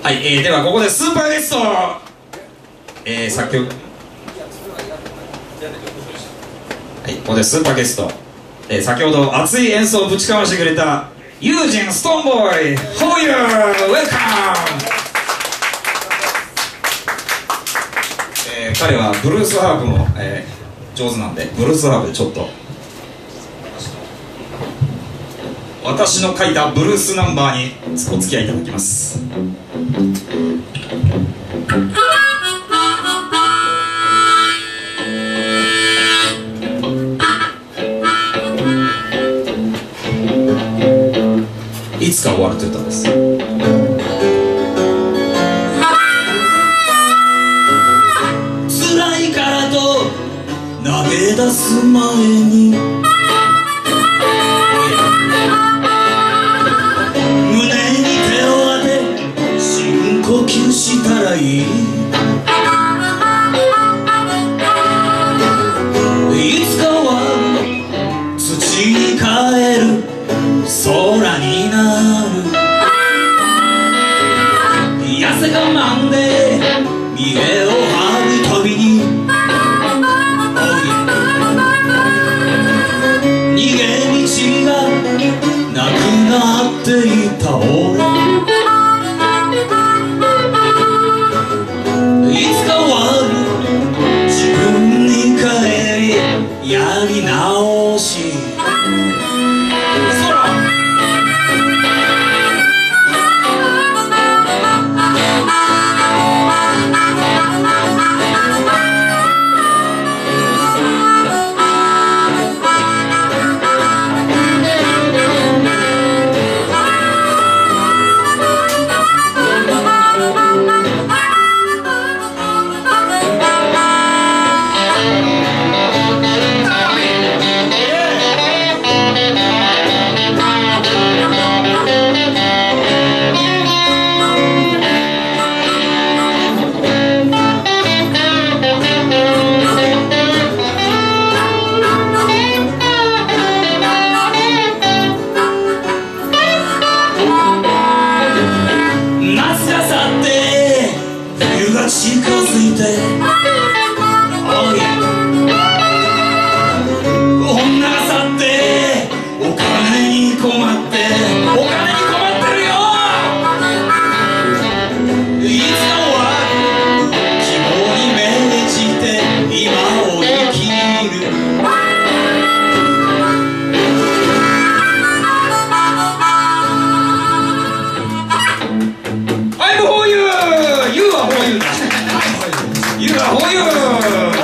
はい、ではここでスーパーゲスト、作曲、はい、ここでスーパーゲスト、先ほど熱い演奏をぶちかましてくれたユージン・ストーンボーイ、ホーユー、ウェルカム。彼はブルースハープも、上手なんで、ブルースハープでちょっと私の書いたブルースナンバーにお付き合いいただきます。いつか終わるという歌です。辛いからと投げ出す前に胸に手を当て深呼吸したらいい。いつかは土に帰る空になる。痩せ我慢で見栄を張るたびに逃げ道がなくなっていた俺。いつかは自分に帰りやり直し。近づいて女が去ってお金に困ってるよ。いつかは希望に命じて今を生きる。I'm for you! You are for you! You are for you!